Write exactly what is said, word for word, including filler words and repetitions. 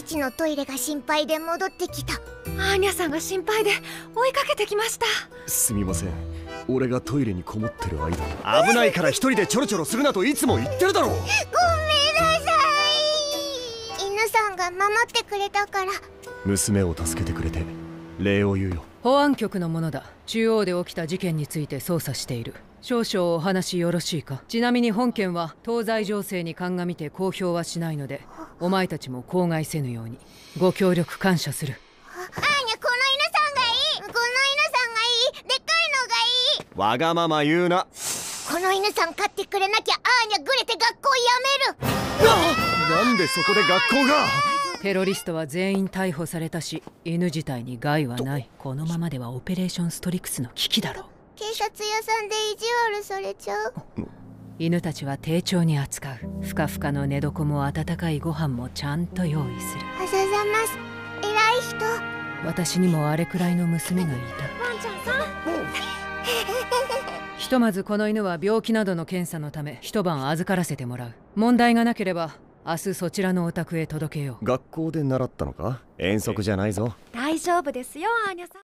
ちのトイレが心配で戻ってきた。 アーニャさんが心配で追いかけてきました。 すみません、俺がトイレにこもってる間危ないから一人でちょろちょろするなといつも言ってるだろう。ごめんなさい。犬さんが守ってくれたから。 娘を助けてくれて礼を言うよ。 保安局のものだ。中央で起きた事件について捜査している。少々お話よろしいか。ちなみに本件は東西情勢に鑑みて公表はしないので、お前たちも口外せぬように。ご協力感謝する。 アーニャ、この犬さんがいい。この犬さんがいい。でっかいのがいい。 わがまま言うな。 この犬さん飼ってくれなきゃアーニャグレて学校辞める。 なんでそこで学校が。 テロリストは全員逮捕されたし、犬自体に害はない。このままではオペレーションストリクスの危機だろう。 警察屋さんで意地悪されちゃう。 犬たちは丁重に扱う。ふかふかの寝床も温かいご飯もちゃんと用意する。 あざざます偉い人。 私にもあれくらいの娘がいた。 ワンちゃんさん、 ひとまずこの犬は病気などの検査のため一晩預からせてもらう。問題がなければ明日そちらのお宅へ届けよう。 学校で習ったのか。遠足じゃないぞ。 大丈夫ですよアーニャさん。